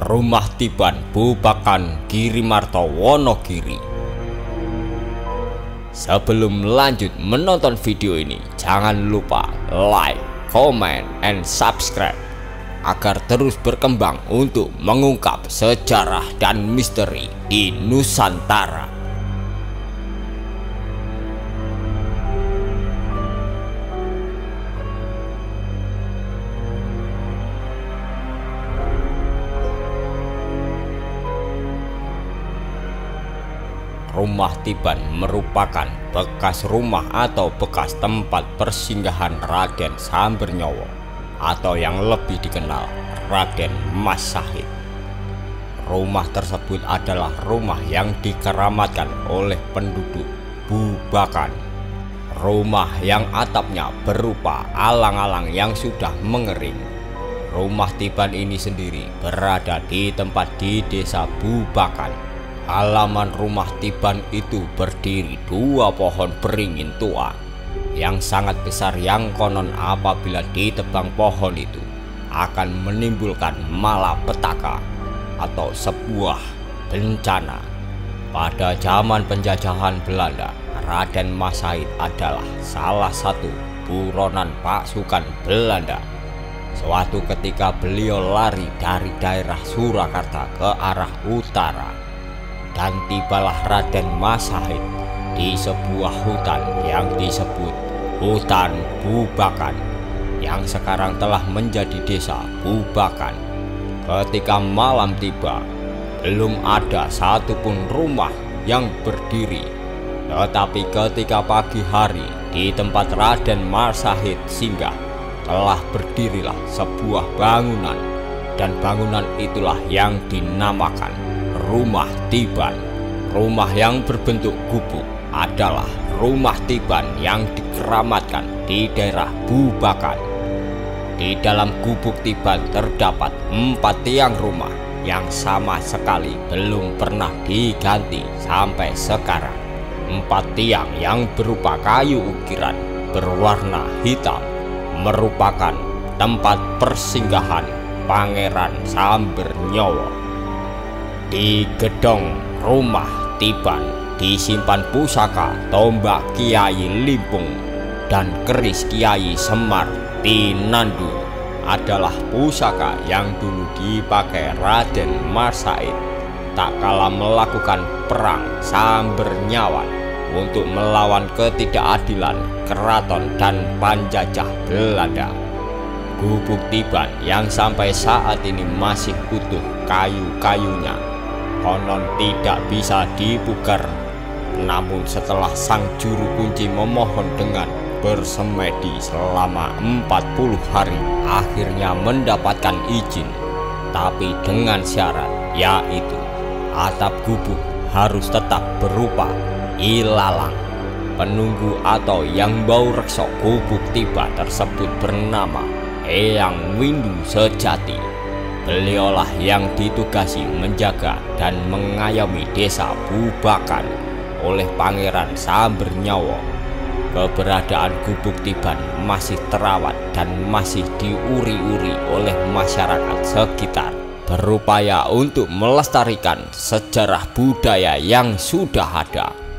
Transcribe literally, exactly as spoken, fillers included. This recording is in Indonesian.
Rumah Tiban Bubakan Girimarto Wonogiri. Sebelum lanjut menonton video ini, jangan lupa like, comment, and subscribe agar terus berkembang untuk mengungkap sejarah dan misteri di Nusantara. Rumah Tiban merupakan bekas rumah atau bekas tempat persinggahan Raden Sambernyawa atau yang lebih dikenal Raden Mas Sahid. Rumah tersebut adalah rumah yang dikeramatkan oleh penduduk Bubakan. Rumah yang atapnya berupa alang-alang yang sudah mengering. Rumah Tiban ini sendiri berada di tempat di desa Bubakan. Halaman rumah Tiban itu berdiri dua pohon beringin tua yang sangat besar, yang konon apabila ditebang pohon itu akan menimbulkan malapetaka atau sebuah bencana. Pada zaman penjajahan Belanda, Raden Mas Sahid adalah salah satu buronan pasukan Belanda. Suatu ketika beliau lari dari daerah Surakarta ke arah utara, dan tibalah Raden Mas Sahid di sebuah hutan yang disebut Hutan Bubakan, yang sekarang telah menjadi desa Bubakan. Ketika malam tiba, belum ada satupun rumah yang berdiri. Tetapi ketika pagi hari, di tempat Raden Mas Sahid singgah, telah berdirilah sebuah bangunan, dan bangunan itulah yang dinamakan Rumah Tiban. Rumah yang berbentuk gubuk adalah Rumah Tiban yang dikeramatkan di daerah Bubakan. Di dalam gubuk Tiban terdapat empat tiang rumah yang sama sekali belum pernah diganti sampai sekarang. Empat tiang yang berupa kayu ukiran berwarna hitam merupakan tempat persinggahan Pangeran Sambernyawa. Di gedung Rumah Tiban disimpan pusaka tombak Kiai Limpung dan keris Kiai Semar Tinandu. Adalah pusaka yang dulu dipakai Raden Mas Sahid tak kala melakukan perang Sambernyawa untuk melawan ketidakadilan keraton dan penjajah Belanda. Gubuk Tiban yang sampai saat ini masih utuh kayu-kayunya konon tidak bisa dipugar. Namun setelah sang juru kunci memohon dengan bersemedi selama empat puluh hari, akhirnya mendapatkan izin, tapi dengan syarat, yaitu atap gubuk harus tetap berupa ilalang. Penunggu atau yang bau rekso gubuk Tiban tersebut bernama Eyang Windu Sejati. Beliaulah yang ditugasi menjaga dan mengayomi desa Bubakan oleh Pangeran Sambernyawa. Keberadaan gubuk Tiban masih terawat dan masih diuri-uri oleh masyarakat sekitar, berupaya untuk melestarikan sejarah budaya yang sudah ada.